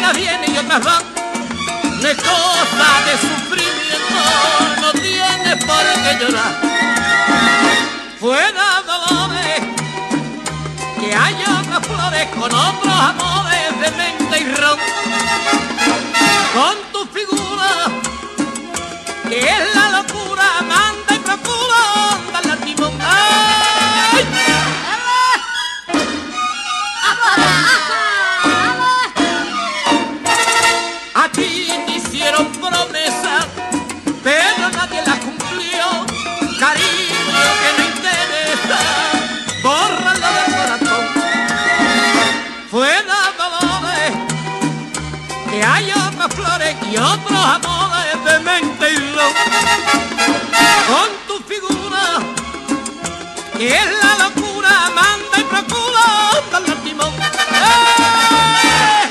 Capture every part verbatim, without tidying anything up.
Unas vienen y otras van, no es cosa de sufrimiento, no tienes por qué llorar. Fuera dolores, que hay otras flores con otros amores de menta y ron. Con tu figura, que es la locura, manda y procura, anda al timón. ¡Ay! A ti te hicieron promesas, pero nadie las cumplió. Cariño que no interesa, bórralo del corazón. Fuera dolores, que hay otras flores y otros amores de mente y ron. Con tu figura, que es la locura, manda y procura, dale al timón. ¡Eh!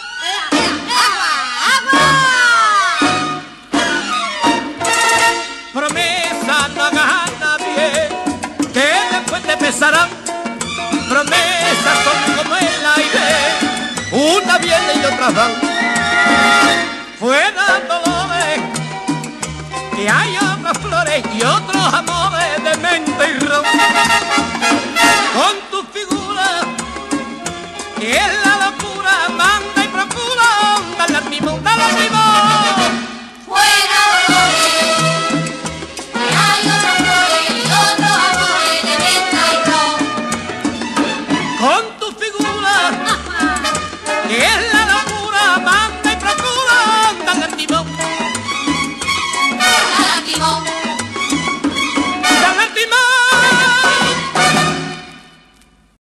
Promesa no hagas a nadie, que después te pesarán. Promesas son como el aire, una viene y otra van. Fuera dolores, que hay otras flores y otros amores de mente y ron. Con tu figura, que es la locura, manda y procura, dale al timón, dale al timón. Fuera dolores, que hay otras flores y otros amores de menta y ron. Con tu figura, que es